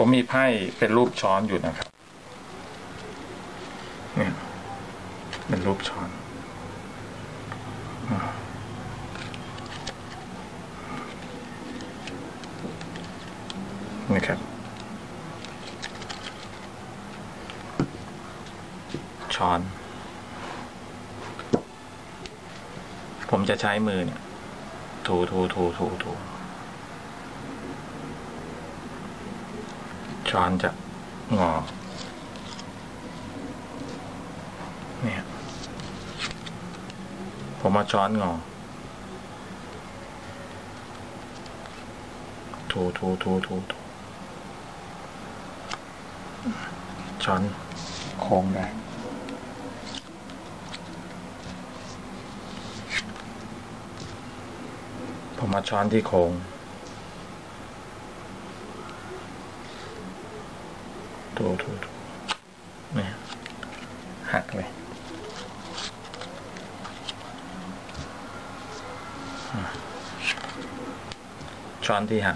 ผมมีไพ่เป็นรูปช้อนอยู่นะครับเนี่ยเป็นรูปช้อนนี่ครับช้อนผมจะใช้มือเนี่ยถูช้อนจะงอเนี่ยผมเอาช้อนงอถูช้อนโค้งได้ผมมาช้อนที่โค้งถูเนี่ยหักเลยช้อนที่หัก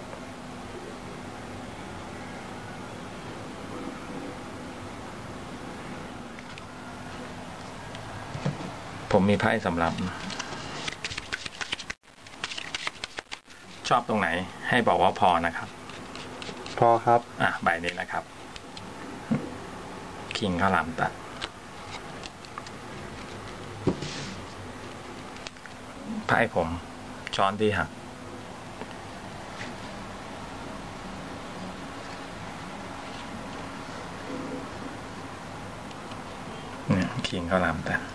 ผมมีไพ่สำหรับชอบตรงไหนให้บอกว่าพอนะครับพอครับใบนี้นะครับคิงข้าวหลามตัดไพ่ผมช้อนที่หักเนี่ยคิงข้าวหลามตัด